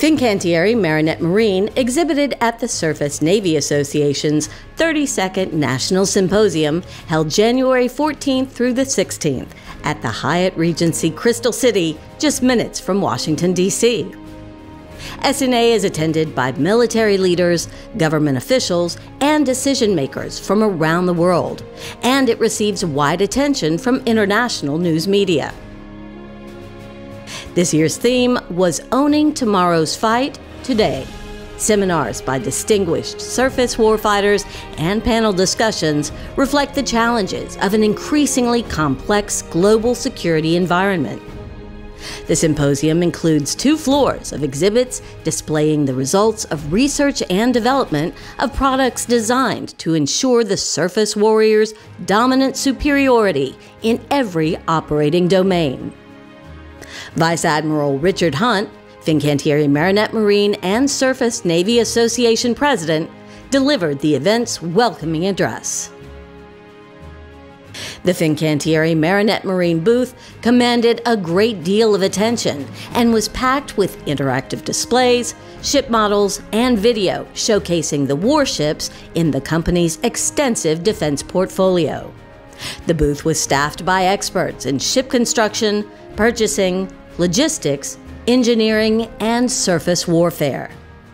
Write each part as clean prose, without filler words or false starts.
Fincantieri Marinette Marine exhibited at the Surface Navy Association's 32nd National Symposium held January 14th through the 16th at the Hyatt Regency Crystal City, just minutes from Washington, D.C. SNA is attended by military leaders, government officials, and decision-makers from around the world, and it receives wide attention from international news media. This year's theme was Owning Tomorrow's Fight Today. Seminars by distinguished surface warfighters and panel discussions reflect the challenges of an increasingly complex global security environment. The symposium includes 2 floors of exhibits displaying the results of research and development of products designed to ensure the surface warrior's dominant superiority in every operating domain. Vice Admiral Richard Hunt, Fincantieri Marinette Marine and Surface Navy Association President, delivered the event's welcoming address. The Fincantieri Marinette Marine booth commanded a great deal of attention and was packed with interactive displays, ship models, and video showcasing the warships in the company's extensive defense portfolio. The booth was staffed by experts in ship construction, purchasing, logistics, engineering, and surface warfare.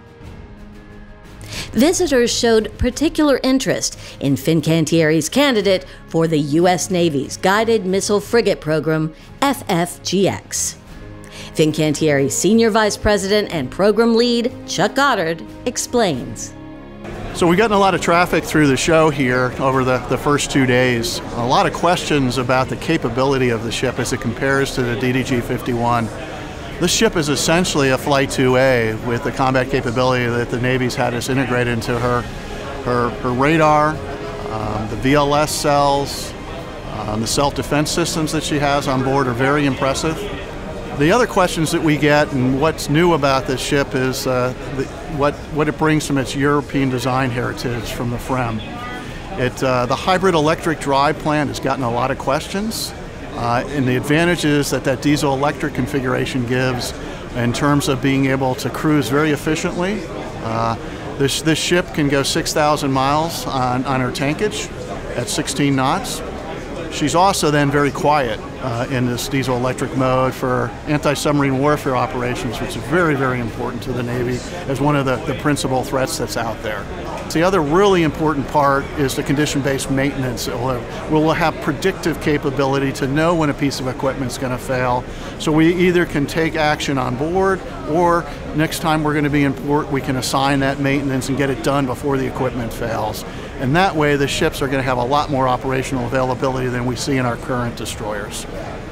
Visitors showed particular interest in Fincantieri's candidate for the U.S. Navy's Guided Missile Frigate Program, FFGX. Fincantieri's Senior Vice President and Program Lead, Chuck Goddard, explains. So we've gotten a lot of traffic through the show here over the first 2 days. A lot of questions about the capability of the ship as it compares to the DDG-51. This ship is essentially a Flight 2A with the combat capability that the Navy's had us integrate into her radar, the VLS cells, the self-defense systems that she has on board are very impressive. The other questions that we get and what's new about this ship is what it brings from its European design heritage from the FREM. The hybrid electric drive plant has gotten a lot of questions, and the advantages that diesel electric configuration gives in terms of being able to cruise very efficiently. This ship can go 6,000 miles on her tankage at 16 knots. She's also then very quiet in this diesel-electric mode for anti-submarine warfare operations, which is very, very important to the Navy as one of the principal threats that's out there. The other really important part is the condition-based maintenance. We'll have predictive capability to know when a piece of equipment is going to fail. So we either can take action on board, or next time we're going to be in port, we can assign that maintenance and get it done before the equipment fails. And that way, the ships are going to have a lot more operational availability than we see in our current destroyers.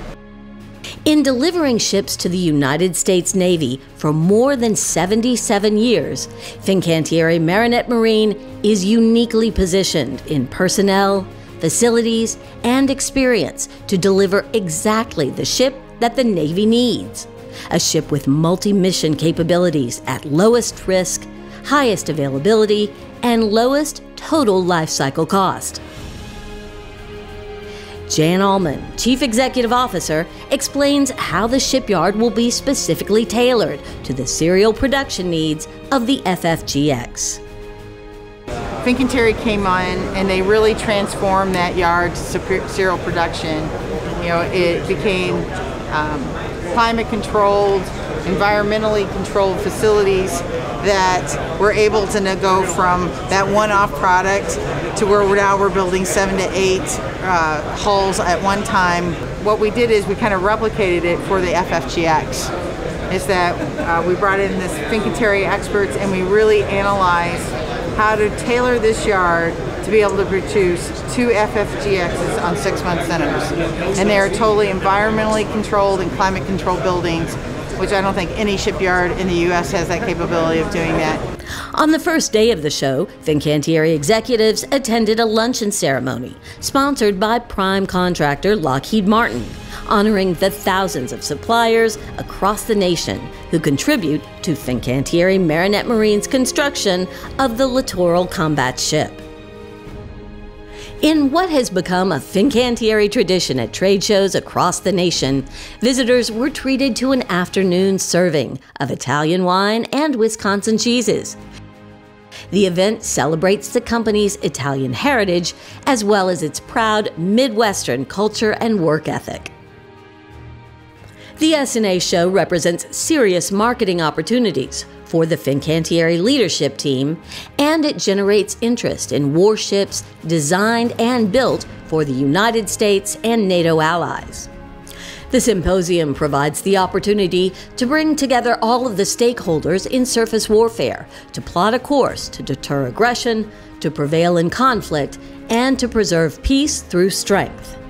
In delivering ships to the United States Navy for more than 77 years, Fincantieri Marinette Marine is uniquely positioned in personnel, facilities, and experience to deliver exactly the ship that the Navy needs. A ship with multi-mission capabilities at lowest risk, highest availability, and lowest total life cycle cost. Jan Allman, Chief Executive Officer, explains how the shipyard will be specifically tailored to the serial production needs of the FFGX. Fincantieri came on and they really transformed that yard to serial production. You know, it became climate controlled, environmentally controlled facilities that we're able to go from that one-off product to where we're building 7 to 8 hulls at one time. What we did is we kind of replicated it for the FFGX. Is that we brought in this Fincantieri experts and we really analyzed how to tailor this yard to be able to produce 2 FFGXs on 6-month centers. And they are totally environmentally controlled and climate controlled buildings, which I don't think any shipyard in the U.S. has that capability of doing that. On the first day of the show, Fincantieri executives attended a luncheon ceremony sponsored by prime contractor Lockheed Martin, honoring the thousands of suppliers across the nation who contribute to Fincantieri Marinette Marine's construction of the Littoral Combat Ship. In what has become a Fincantieri tradition at trade shows across the nation, visitors were treated to an afternoon serving of Italian wine and Wisconsin cheeses. The event celebrates the company's Italian heritage as well as its proud Midwestern culture and work ethic. The S&A show represents serious marketing opportunities for the Fincantieri leadership team, and it generates interest in warships designed and built for the United States and NATO allies. The symposium provides the opportunity to bring together all of the stakeholders in surface warfare to plot a course to deter aggression, to prevail in conflict, and to preserve peace through strength.